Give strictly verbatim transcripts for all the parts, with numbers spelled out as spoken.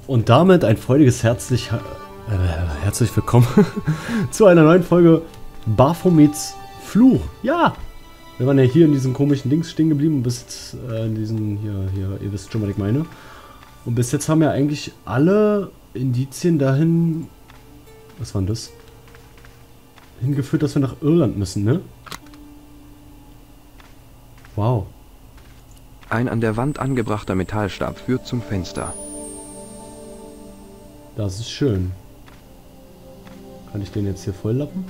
Und damit ein freudiges herzlich, äh, herzlich willkommen zu einer neuen Folge Baphomets Fluch. Ja, wir waren ja hier in diesen komischen Dings stehen geblieben und bis jetzt äh, in diesen, hier, hier, ihr wisst schon, was ich meine. Und bis jetzt haben wir eigentlich alle Indizien dahin, was war denn das? Hingeführt, dass wir nach Irland müssen, ne? Wow. Ein an der Wand angebrachter Metallstab führt zum Fenster. Das ist schön. Kann ich den jetzt hier volllappen?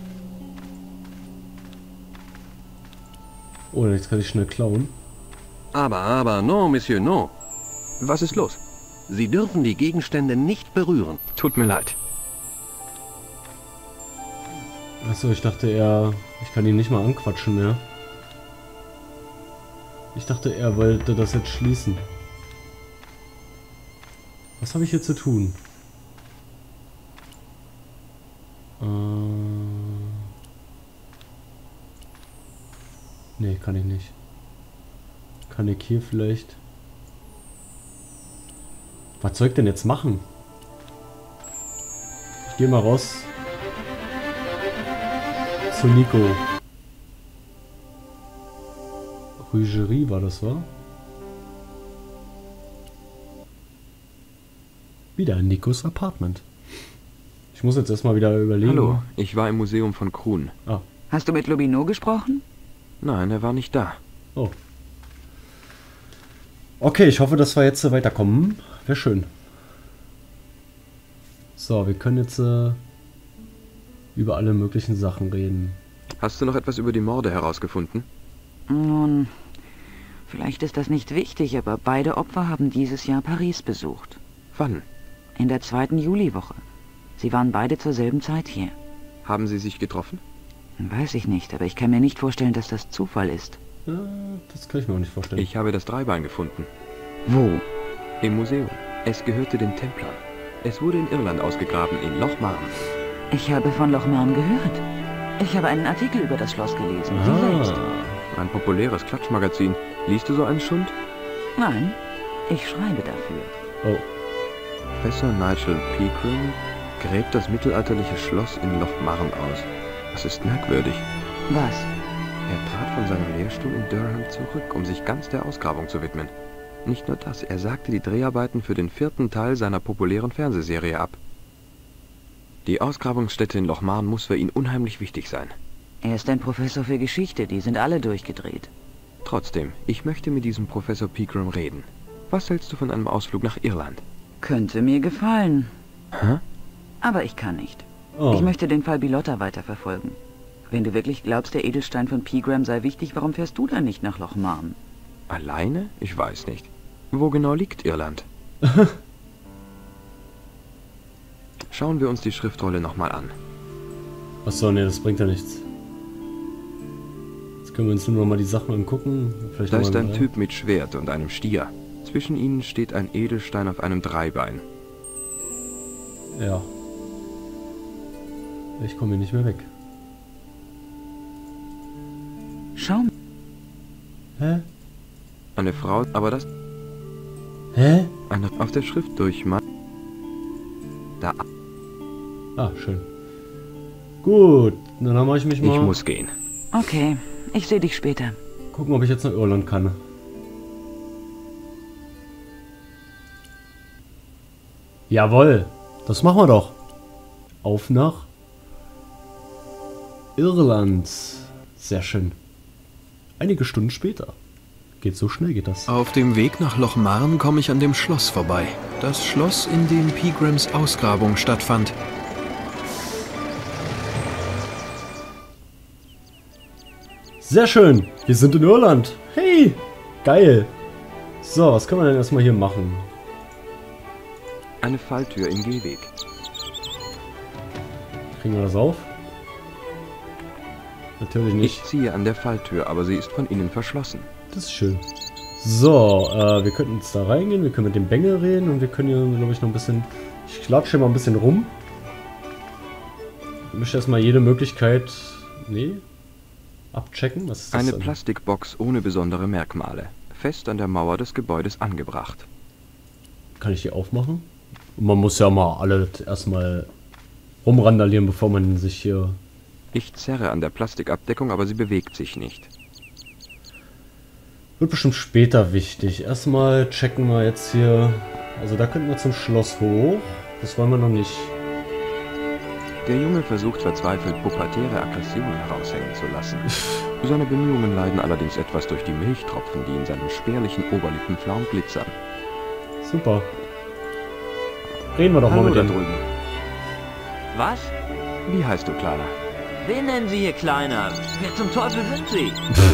Oh, jetzt kann ich schnell klauen. Aber, aber, non, Monsieur, non. Was ist los? Sie dürfen die Gegenstände nicht berühren. Tut mir leid. Achso, ich dachte eher, ich kann ihn nicht mal anquatschen mehr. Ich dachte, er wollte das jetzt schließen. Was habe ich hier zu tun? Äh... Nee, kann ich nicht. Kann ich hier vielleicht... Was soll ich denn jetzt machen? Ich gehe mal raus zu Nico. Rügerie war das, war? Wieder in Nikos Apartment. Ich muss jetzt erstmal wieder überlegen. Hallo, ich war im Museum von Krun. Ah. Hast du mit Lobino gesprochen? Nein, er war nicht da. Oh. Okay, ich hoffe, dass wir jetzt äh, weiterkommen. Wäre schön. So, wir können jetzt äh, über alle möglichen Sachen reden. Hast du noch etwas über die Morde herausgefunden? Nun, vielleicht ist das nicht wichtig, aber beide Opfer haben dieses Jahr Paris besucht. Wann? In der zweiten Juliwoche. Sie waren beide zur selben Zeit hier. Haben sie sich getroffen? Weiß ich nicht, aber ich kann mir nicht vorstellen, dass das Zufall ist. Ja, das kann ich mir auch nicht vorstellen. Ich habe das Dreibein gefunden. Wo? Im Museum. Es gehörte den Templern. Es wurde in Irland ausgegraben, in Loch Marn. Ich habe von Loch Marn gehört. Ich habe einen Artikel über das Schloss gelesen. Sie Ah. selbst? Ein populäres Klatschmagazin. Liest du so einen Schund? Nein, ich schreibe dafür. Oh. Professor Nigel Pegram gräbt das mittelalterliche Schloss in Loch Marn aus. Das ist merkwürdig. Was? Er trat von seinem Lehrstuhl in Durham zurück, um sich ganz der Ausgrabung zu widmen. Nicht nur das, er sagte die Dreharbeiten für den vierten Teil seiner populären Fernsehserie ab. Die Ausgrabungsstätte in Loch Marn muss für ihn unheimlich wichtig sein. Er ist ein Professor für Geschichte, die sind alle durchgedreht. Trotzdem, ich möchte mit diesem Professor Pegram reden. Was hältst du von einem Ausflug nach Irland? Könnte mir gefallen. Hä? Aber ich kann nicht. Oh. Ich möchte den Fall Bilotta weiterverfolgen. Wenn du wirklich glaubst, der Edelstein von Pegram sei wichtig, warum fährst du dann nicht nach Loch Marn? Alleine? Ich weiß nicht. Wo genau liegt Irland? Schauen wir uns die Schriftrolle nochmal an. Achso, nee, das bringt ja nichts. Jetzt können wir uns nur noch mal die Sachen angucken. Vielleicht Da noch ist mal ein rein. Typ mit Schwert und einem Stier. Zwischen ihnen steht ein Edelstein auf einem Dreibein. Ja. Ich komme hier nicht mehr weg. Schau mal. Hä? Eine Frau, aber das... Hä? Eine auf der Schrift durch Mann. Da, Ah, schön. Gut, dann mache ich mich mal... ich muss gehen. Okay, ich sehe dich später. gucken, ob ich jetzt nach Irland kann. Jawohl, das machen wir doch. Auf nach Irland. Sehr schön. Einige Stunden später. Geht so schnell, geht das. Auf dem Weg nach Loch Marn komme ich an dem Schloss vorbei. Das Schloss, in dem Pegrams Ausgrabung stattfand. Sehr schön. Wir sind in Irland. Hey, geil. So, was können wir denn erstmal hier machen? Eine Falltür im Gehweg. Kriegen wir das auf? Natürlich nicht. Ich ziehe an der Falltür, aber sie ist von innen verschlossen. Das ist schön. So, äh, wir könnten jetzt da reingehen, wir können mit dem Bengel reden und wir können hier, glaube ich, noch ein bisschen... Ich klatsche mal ein bisschen rum. Ich möchte erstmal jede Möglichkeit... Nee? Abchecken? Was ist das Eine denn? Plastikbox ohne besondere Merkmale. Fest an der Mauer des Gebäudes angebracht. Kann ich die aufmachen? Und man muss ja mal alles erstmal rumrandalieren, bevor man sich hier... Ich zerre an der Plastikabdeckung, aber sie bewegt sich nicht. Wird bestimmt später wichtig. Erstmal checken wir jetzt hier... Also da könnten wir zum Schloss hoch. Das wollen wir noch nicht. Der Junge versucht verzweifelt, pubertäre Aggressionen heraushängen zu lassen. Seine Bemühungen leiden allerdings etwas durch die Milchtropfen, die in seinem spärlichen Oberlippenflaum glitzern. Super. Reden wir doch Hallo mal mit da dem. drüben. Was? Wie heißt du, Kleiner? Wen nennen Sie hier Kleiner? Wer zum Teufel sind Sie?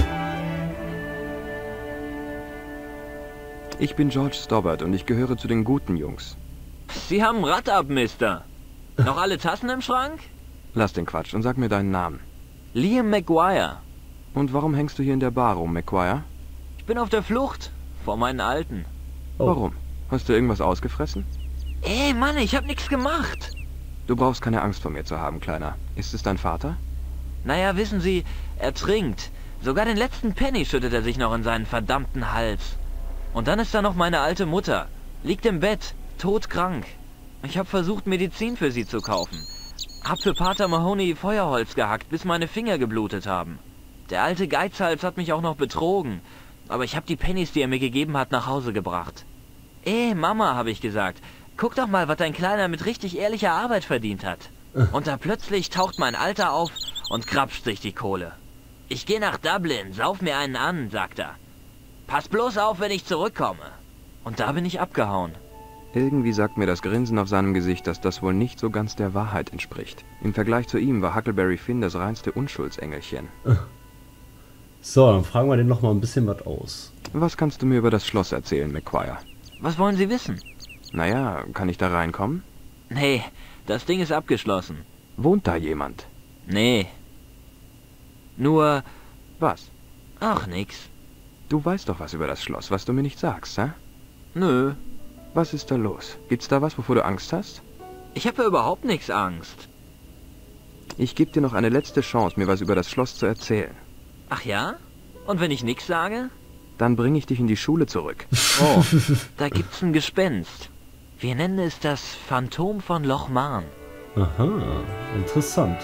Ich bin George Stobbart und ich gehöre zu den guten Jungs. Sie haben ein Rad ab, Mister. Noch alle Tassen im Schrank? Lass den Quatsch und sag mir deinen Namen. Liam McGuire. Und warum hängst du hier in der Bar rum, McGuire? Ich bin auf der Flucht. Vor meinen Alten. Oh. Warum? Hast du irgendwas ausgefressen? Ey, Mann, ich hab nichts gemacht. Du brauchst keine Angst vor mir zu haben, Kleiner. Ist es dein Vater? Naja, wissen Sie, er trinkt. Sogar den letzten Penny schüttet er sich noch in seinen verdammten Hals. Und dann ist da noch meine alte Mutter. Liegt im Bett, todkrank. Ich habe versucht, Medizin für sie zu kaufen. Hab für Pater Mahoney Feuerholz gehackt, bis meine Finger geblutet haben. Der alte Geizhals hat mich auch noch betrogen. Aber ich habe die Pennies, die er mir gegeben hat, nach Hause gebracht. Ey, Mama, habe ich gesagt. Guck doch mal, was dein Kleiner mit richtig ehrlicher Arbeit verdient hat. Und da plötzlich taucht mein Alter auf und krapscht sich die Kohle. Ich gehe nach Dublin, sauf mir einen an, sagt er. Pass bloß auf, wenn ich zurückkomme. Und da bin ich abgehauen. Irgendwie sagt mir das Grinsen auf seinem Gesicht, dass das wohl nicht so ganz der Wahrheit entspricht. Im Vergleich zu ihm war Huckleberry Finn das reinste Unschuldsengelchen. So, dann fragen wir den noch mal ein bisschen was aus. Was kannst du mir über das Schloss erzählen, McGuire? Was wollen Sie wissen? Naja, kann ich da reinkommen? Nee, das Ding ist abgeschlossen. Wohnt da jemand? Nee. Nur... Was? Ach, nix. Du weißt doch was über das Schloss, was du mir nicht sagst, hä? Nö. Was ist da los? Gibt's da was, wovor du Angst hast? Ich habe ja überhaupt nichts Angst. Ich gebe dir noch eine letzte Chance, mir was über das Schloss zu erzählen. Ach ja? Und wenn ich nix sage? Dann bringe ich dich in die Schule zurück. Oh, da gibt's ein Gespenst. Wir nennen es das Phantom von Loch Marn. Aha, interessant.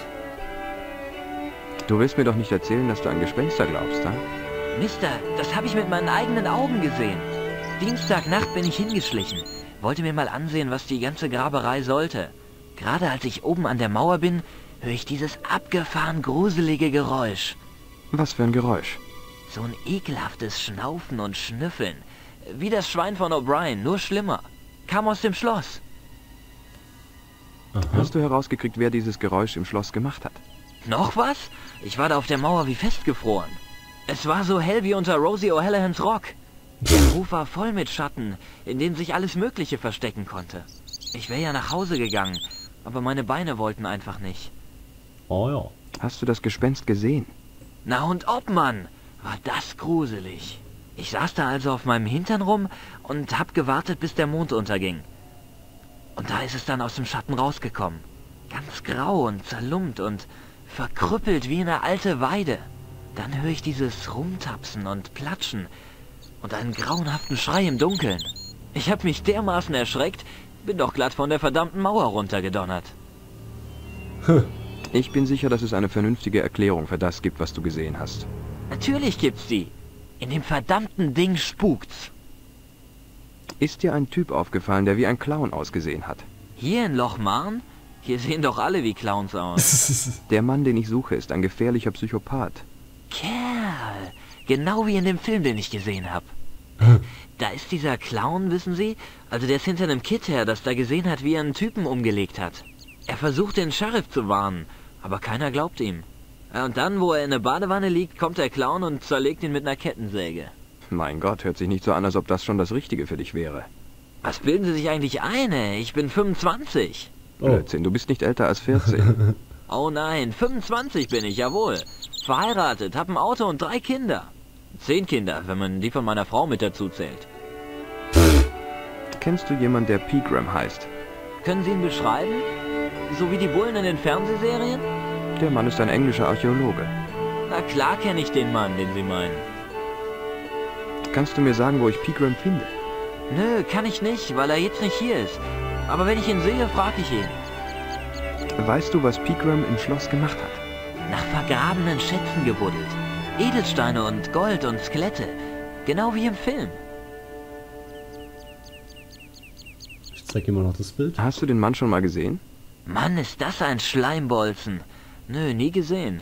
Du willst mir doch nicht erzählen, dass du an Gespenster glaubst, hä? Mister, das habe ich mit meinen eigenen Augen gesehen. Dienstagnacht bin ich hingeschlichen. Wollte mir mal ansehen, was die ganze Graberei sollte. Gerade als ich oben an der Mauer bin, höre ich dieses abgefahren gruselige Geräusch. Was für ein Geräusch? So ein ekelhaftes Schnaufen und Schnüffeln. Wie das Schwein von O'Brien, nur schlimmer. Kam aus dem Schloss. Aha. Hast du herausgekriegt, wer dieses Geräusch im Schloss gemacht hat? Noch was? Ich war da auf der Mauer wie festgefroren. Es war so hell wie unter Rosie O'Hallahans Rock. Der Ruf war voll mit Schatten, in denen sich alles Mögliche verstecken konnte. Ich wäre ja nach Hause gegangen, aber meine Beine wollten einfach nicht. Oh ja. Hast du das Gespenst gesehen? Na und ob, Mann, war das gruselig. Ich saß da also auf meinem Hintern rum und hab gewartet, bis der Mond unterging. Und da ist es dann aus dem Schatten rausgekommen. Ganz grau und zerlumpt und verkrüppelt wie eine alte Weide. Dann höre ich dieses Rumtapsen und Platschen und einen grauenhaften Schrei im Dunkeln. Ich hab mich dermaßen erschreckt, bin doch glatt von der verdammten Mauer runtergedonnert. Ich bin sicher, dass es eine vernünftige Erklärung für das gibt, was du gesehen hast. Natürlich gibt's die. In dem verdammten Ding spukt's. Ist dir ein Typ aufgefallen, der wie ein Clown ausgesehen hat? Hier in Loch Marn? Hier sehen doch alle wie Clowns aus. Der Mann, den ich suche, ist ein gefährlicher Psychopath. Kerl, genau wie in dem Film, den ich gesehen habe. Da ist dieser Clown, wissen Sie? Also der ist hinter einem Kid her, das da gesehen hat, wie er einen Typen umgelegt hat. Er versucht, den Sheriff zu warnen, aber keiner glaubt ihm. Ja, und dann, wo er in der Badewanne liegt, kommt der Clown und zerlegt ihn mit einer Kettensäge. Mein Gott, hört sich nicht so an, als ob das schon das Richtige für dich wäre. Was bilden Sie sich eigentlich ein, ey? Ich bin fünfundzwanzig. Oh. Blödsinn, du bist nicht älter als vierzehn. Oh nein, fünfundzwanzig bin ich, jawohl. Verheiratet, hab ein Auto und drei Kinder. Zehn Kinder, wenn man die von meiner Frau mit dazu zählt. Kennst du jemanden, der Pegram heißt? Können Sie ihn beschreiben? So wie die Bullen in den Fernsehserien? Der Mann ist ein englischer Archäologe. Na klar kenne ich den Mann, den Sie meinen. Kannst du mir sagen, wo ich Pegram finde? Nö, kann ich nicht, weil er jetzt nicht hier ist. Aber wenn ich ihn sehe, frage ich ihn. Weißt du, was Pegram im Schloss gemacht hat? Nach vergrabenen Schätzen gebuddelt. Edelsteine und Gold und Skelette. Genau wie im Film. Ich zeig dir mal noch das Bild. Hast du den Mann schon mal gesehen? Mann, ist das ein Schleimbolzen. Nö, nie gesehen.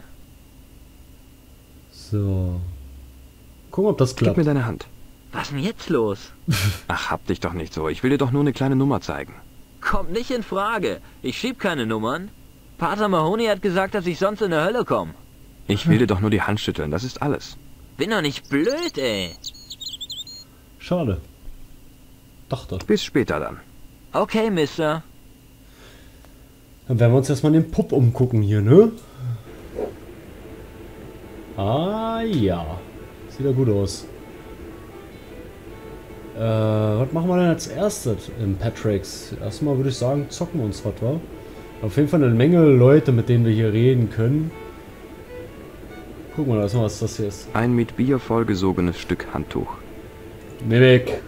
So. Gucken, ob das Gib klappt. mir deine Hand. Was ist denn jetzt los? Ach, hab dich doch nicht so. Ich will dir doch nur eine kleine Nummer zeigen. Kommt nicht in Frage. Ich schieb keine Nummern. Pater Mahoney hat gesagt, dass ich sonst in der Hölle komme. Ich will dir doch nur die Hand schütteln, das ist alles. Bin doch nicht blöd, ey. Schade. Dachte. Bis später dann. Okay, Mister. Dann werden wir uns erstmal den Pup umgucken hier, ne? Ah ja. Sieht ja gut aus. Äh, was machen wir denn als erstes in Patricks? Erstmal würde ich sagen, zocken wir uns was, wa? Auf jeden Fall eine Menge Leute, mit denen wir hier reden können. Guck mal, erstmal, was das hier ist. Ein mit Bier vollgesogenes Stück Handtuch. Mimik.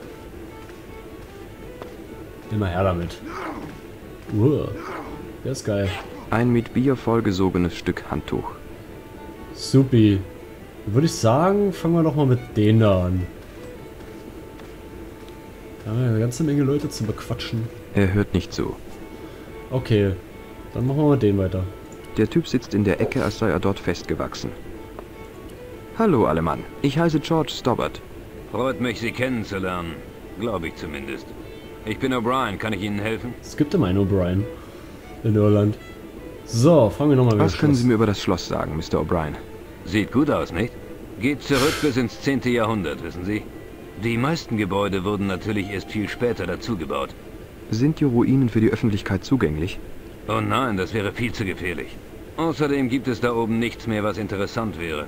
Immer her damit. Uh, der ist geil. Ein mit Bier vollgesogenes Stück Handtuch. Supi. Würde ich sagen, fangen wir doch mal mit denen da an. Da haben wir eine ganze Menge Leute zu bequatschen. Er hört nicht zu. Okay, dann machen wir mit denen weiter. Der Typ sitzt in der Ecke, als sei er dort festgewachsen. Hallo, alle Mann. Ich heiße George Stobbart. Freut mich, Sie kennenzulernen. Glaube ich zumindest. Ich bin O'Brien. Kann ich Ihnen helfen? Es gibt immer einen O'Brien in Irland. So, fangen wir nochmal mit Was können Sie mir über das Schloss sagen, Mister O'Brien? Sieht gut aus, nicht? Geht zurück bis ins zehnte Jahrhundert, wissen Sie? Die meisten Gebäude wurden natürlich erst viel später dazugebaut. Sind die Ruinen für die Öffentlichkeit zugänglich? Oh nein, das wäre viel zu gefährlich. Außerdem gibt es da oben nichts mehr, was interessant wäre.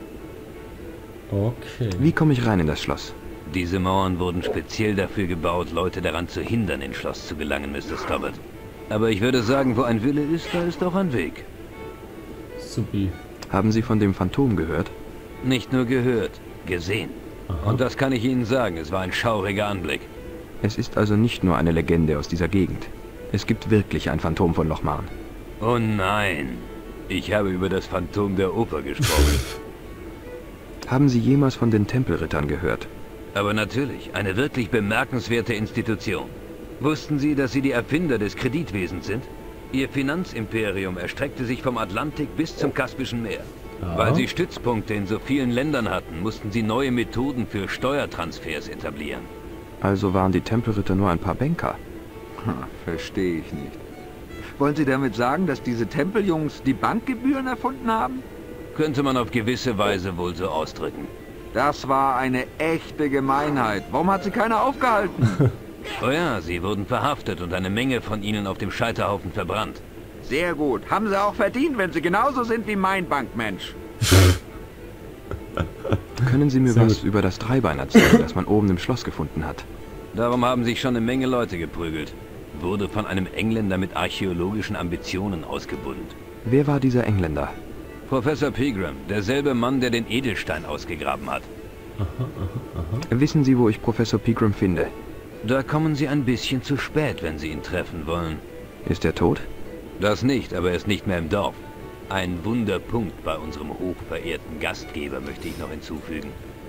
Okay. Wie komme ich rein in das Schloss? Diese Mauern wurden speziell dafür gebaut, Leute daran zu hindern, ins Schloss zu gelangen, Mister Stobbart. Aber ich würde sagen, wo ein Wille ist, da ist auch ein Weg. Supi. Haben Sie von dem Phantom gehört? Nicht nur gehört, gesehen. Aha. Und das kann ich Ihnen sagen, es war ein schauriger Anblick. Es ist also nicht nur eine Legende aus dieser Gegend. Es gibt wirklich ein Phantom von Loch Marn. Oh nein, ich habe über das Phantom der Oper gesprochen. Haben Sie jemals von den Tempelrittern gehört? Aber natürlich, eine wirklich bemerkenswerte Institution. Wussten Sie, dass Sie die Erfinder des Kreditwesens sind? Ihr Finanzimperium erstreckte sich vom Atlantik bis zum Kaspischen Meer. Ja. Weil sie Stützpunkte in so vielen Ländern hatten, mussten sie neue Methoden für Steuertransfers etablieren. Also waren die Tempelritter nur ein paar Banker. Ha, verstehe ich nicht. Wollen Sie damit sagen, dass diese Tempeljungs die Bankgebühren erfunden haben? Könnte man auf gewisse Weise wohl so ausdrücken. Das war eine echte Gemeinheit. Warum hat sie keiner aufgehalten? Oh ja, sie wurden verhaftet und eine Menge von ihnen auf dem Scheiterhaufen verbrannt. Sehr gut. Haben sie auch verdient, wenn sie genauso sind wie mein Bankmensch. Können Sie mir Sehr was gut. über das Dreibein erzählen, das man oben im Schloss gefunden hat? Darum haben sich schon eine Menge Leute geprügelt. Wurde von einem Engländer mit archäologischen Ambitionen ausgebuddelt. Wer war dieser Engländer? Professor Pegram, derselbe Mann, der den Edelstein ausgegraben hat. Wissen Sie, wo ich Professor Pegram finde? Da kommen Sie ein bisschen zu spät, wenn Sie ihn treffen wollen. Ist er tot? Das nicht, aber er ist nicht mehr im Dorf. Ein Wunderpunkt bei unserem hochverehrten Gastgeber möchte ich noch hinzufügen.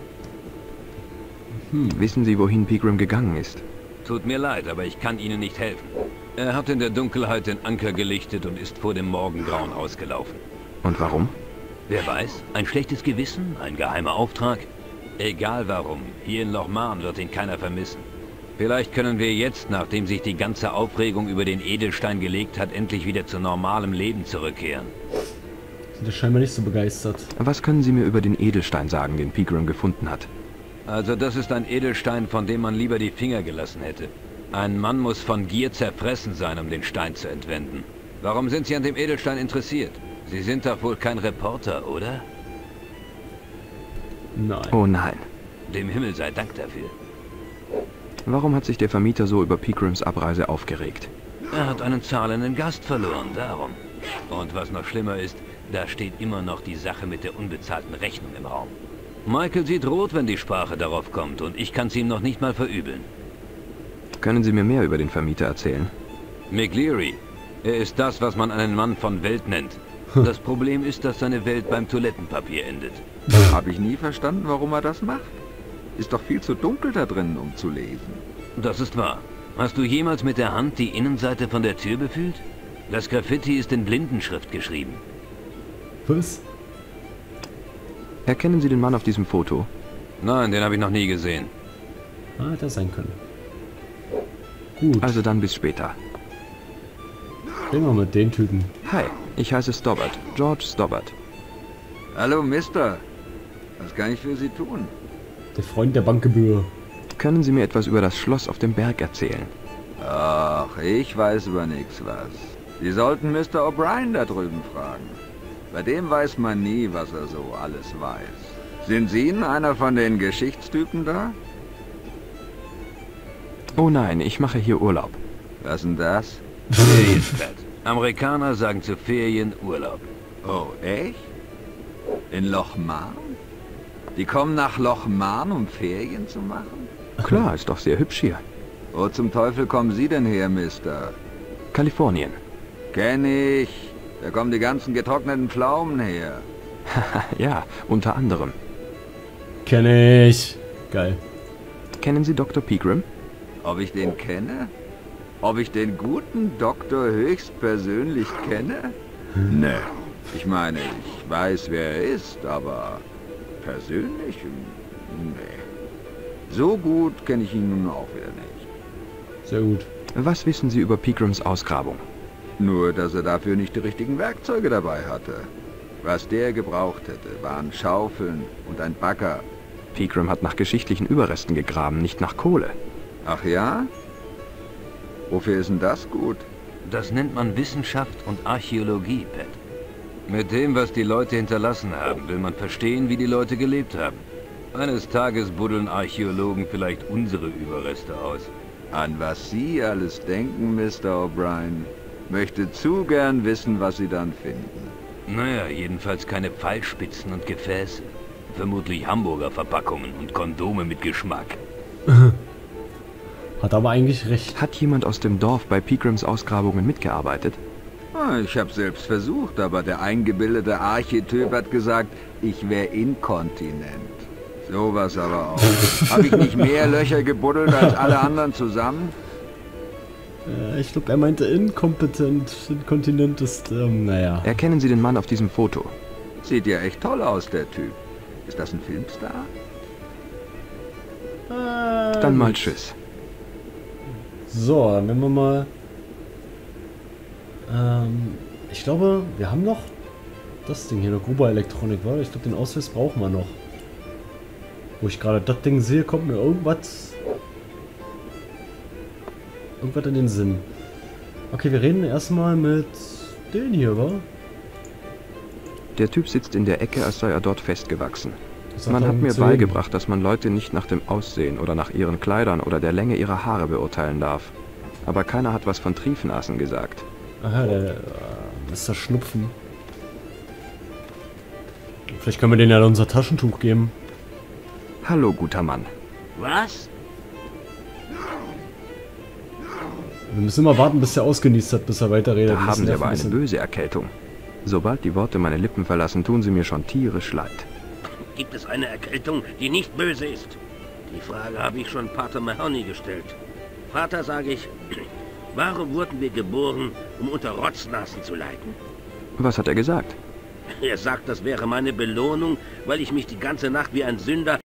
Wissen Sie, wohin Pegram gegangen ist? Tut mir leid, aber ich kann Ihnen nicht helfen. Er hat in der Dunkelheit den Anker gelichtet und ist vor dem Morgengrauen ausgelaufen. Und warum? Wer weiß, ein schlechtes Gewissen, ein geheimer Auftrag? Egal warum, hier in Loch Marn wird ihn keiner vermissen. Vielleicht können wir jetzt, nachdem sich die ganze Aufregung über den Edelstein gelegt hat, endlich wieder zu normalem Leben zurückkehren. Sind ja scheinbar nicht so begeistert. Was können Sie mir über den Edelstein sagen, den Pegram gefunden hat? Also das ist ein Edelstein, von dem man lieber die Finger gelassen hätte. Ein Mann muss von Gier zerfressen sein, um den Stein zu entwenden. Warum sind Sie an dem Edelstein interessiert? Sie sind doch wohl kein Reporter, oder? Nein. Oh nein. Dem Himmel sei Dank dafür. Warum hat sich der Vermieter so über Pegrams Abreise aufgeregt? Er hat einen zahlenden Gast verloren, darum. Und was noch schlimmer ist, da steht immer noch die Sache mit der unbezahlten Rechnung im Raum. Michael sieht rot, wenn die Sprache darauf kommt, und ich kann es ihm noch nicht mal verübeln. Können Sie mir mehr über den Vermieter erzählen? McLeary. Er ist das, was man einen Mann von Welt nennt. Das Problem ist, dass seine Welt beim Toilettenpapier endet. Habe ich nie verstanden, warum er das macht. Ist doch viel zu dunkel da drin, um zu lesen. Das ist wahr. Hast du jemals mit der Hand die Innenseite von der Tür befühlt? Das Graffiti ist in Blindenschrift geschrieben. Was? Erkennen Sie den Mann auf diesem Foto? Nein, den habe ich noch nie gesehen. Ah, hätte sein können. Gut, Also dann bis später. reden wir mit den Typen. Hi, ich heiße Stobbart. George Stobbart. Hallo, Mister. Was kann ich für Sie tun? Der Freund der Bankgebühr. Können Sie mir etwas über das Schloss auf dem Berg erzählen? Ach, ich weiß über nichts was. Sie sollten Mister O'Brien da drüben fragen. Bei dem weiß man nie, was er so alles weiß. Sind Sie denn einer von den Geschichtstypen da? Oh nein, ich mache hier Urlaub. Was denn das? Ferienstadt. Amerikaner sagen zu Ferien Urlaub. Oh, echt? In Loch Marn? Die kommen nach Loch Marn, um Ferien zu machen? Klar, ist doch sehr hübsch hier. Wo zum Teufel kommen Sie denn her, Mister? Kalifornien. Kenn ich. Da kommen die ganzen getrockneten Pflaumen her. Ja, unter anderem. Kenne ich. Geil. Kennen Sie Doktor Pegram? Ob ich den kenne? Ob ich den guten Doktor höchstpersönlich kenne? Nee. Ich meine, ich weiß, wer er ist, aber persönlich? Nee. So gut kenne ich ihn nun auch wieder nicht. Sehr gut. Was wissen Sie über Pegrams Ausgrabung? Nur, dass er dafür nicht die richtigen Werkzeuge dabei hatte. Was der gebraucht hätte, waren Schaufeln und ein Bagger. Pegram hat nach geschichtlichen Überresten gegraben, nicht nach Kohle. Ach ja? Wofür ist denn das gut? Das nennt man Wissenschaft und Archäologie, Pat. Mit dem, was die Leute hinterlassen haben, will man verstehen, wie die Leute gelebt haben. Eines Tages buddeln Archäologen vielleicht unsere Überreste aus. An was Sie alles denken, Mister O'Brien. Möchte zu gern wissen, was Sie dann finden. Naja, jedenfalls keine Pfeilspitzen und Gefäße. Vermutlich Hamburger Verpackungen und Kondome mit Geschmack. Hat aber eigentlich recht. Hat jemand aus dem Dorf bei Pegrams Ausgrabungen mitgearbeitet? Ah, ich habe selbst versucht, aber der eingebildete Archetyp hat gesagt, ich wäre inkontinent. Sowas aber auch. Habe ich nicht mehr Löcher gebuddelt als alle anderen zusammen? Äh, ich glaube, er meinte inkompetent. Inkontinent ist, ähm, naja. Erkennen Sie den Mann auf diesem Foto? Sieht ja echt toll aus, der Typ. Ist das ein Filmstar? Äh, Dann mal tschüss. So, dann nehmen wir mal. Ähm, ich glaube, wir haben noch das Ding hier, eine Gruber Elektronik, war. Ich glaube, den Ausweis brauchen wir noch. Wo ich gerade das Ding sehe, kommt mir irgendwas. Irgendwas in den Sinn. Okay, wir reden erstmal mit den hier, wa? Der Typ sitzt in der Ecke, als sei er dort festgewachsen. Das hat Man er hat mir zu reden. beigebracht, dass man Leute nicht nach dem Aussehen oder nach ihren Kleidern oder der Länge ihrer Haare beurteilen darf. Aber keiner hat was von Triefnasen gesagt. Aha, der äh, Mister Schnupfen. Vielleicht können wir denen ja unser Taschentuch geben. Hallo, guter Mann. Was? Wir müssen immer warten, bis er ausgenießt hat, bis er weiterredet. Da Wir haben müssen Sie einfach aber ein eine bisschen- böse Erkältung. Sobald die Worte meine Lippen verlassen, tun sie mir schon tierisch leid. Gibt es eine Erkältung, die nicht böse ist? Die Frage habe ich schon Pater Mahoney gestellt. Vater, sage ich, warum wurden wir geboren, um unter Rotznasen zu leiden? Was hat er gesagt? Er sagt, das wäre meine Belohnung, weil ich mich die ganze Nacht wie ein Sünder